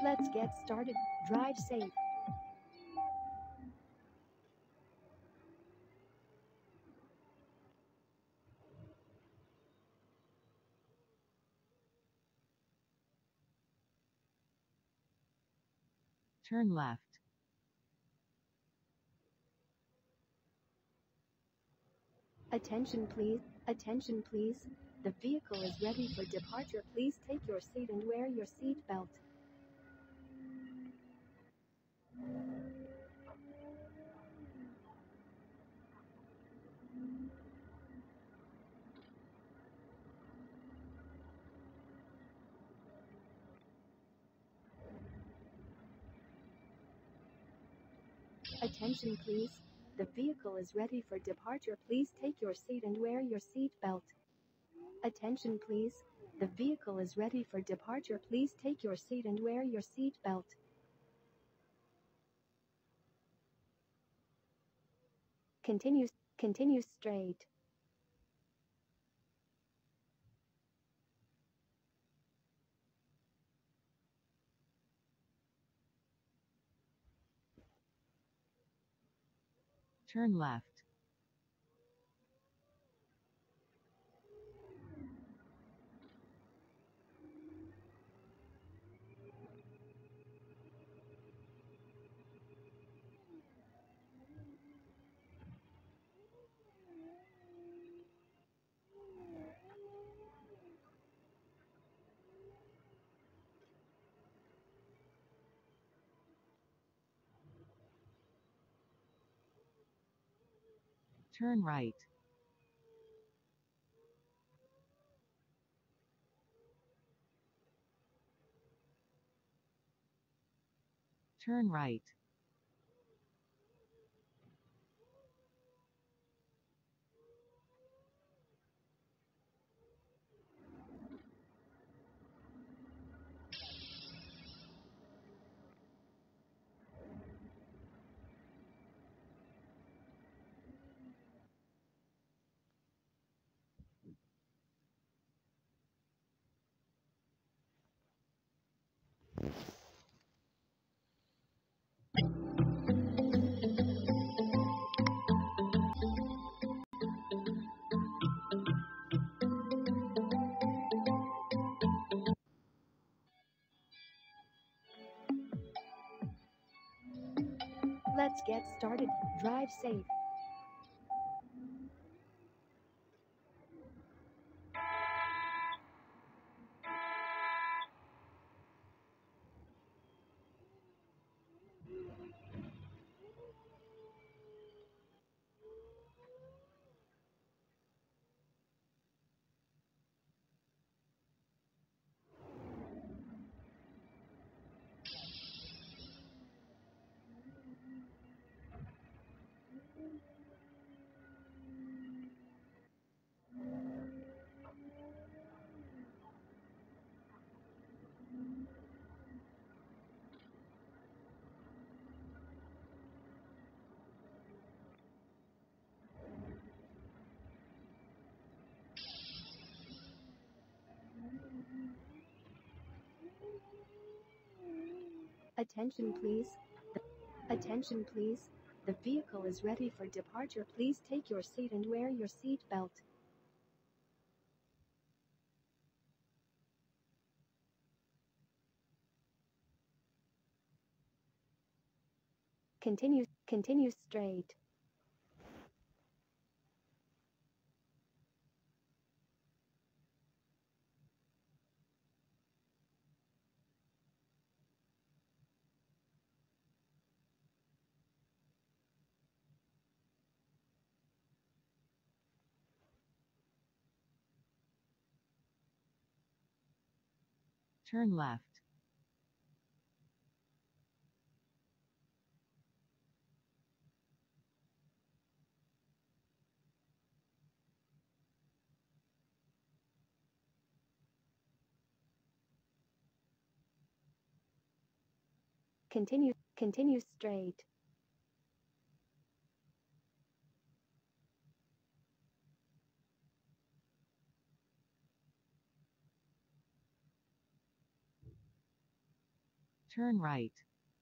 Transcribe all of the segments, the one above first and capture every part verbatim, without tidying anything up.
Let's get started. Drive safe. Turn left. Attention please. Attention please. The vehicle is ready for departure. Please take your seat and wear your seat belt. Attention please. The vehicle is ready for departure. Please take your seat and wear your seat belt. Attention please. The vehicle is ready for departure. Please take your seat and wear your seat belt. Continue, continue straight. Turn left. Turn right. Turn right. Let's get started. Drive safe. Attention please. Attention please. The vehicle is ready for departure. Please take your seat and wear your seat belt. Continue, continue straight. Turn left. Continue, continue straight. Turn right.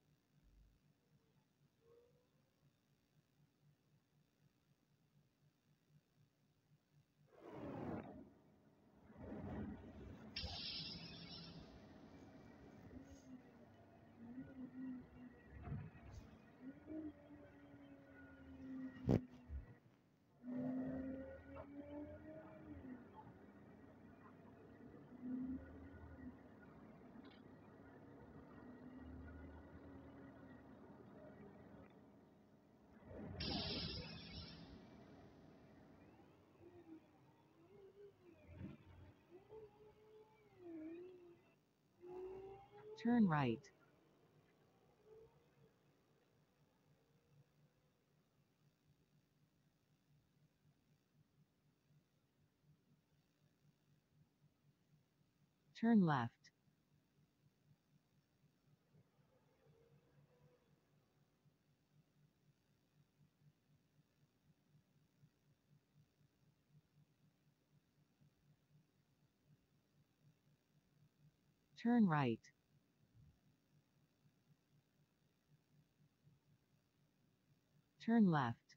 Turn right. Turn left. Turn right. Turn left.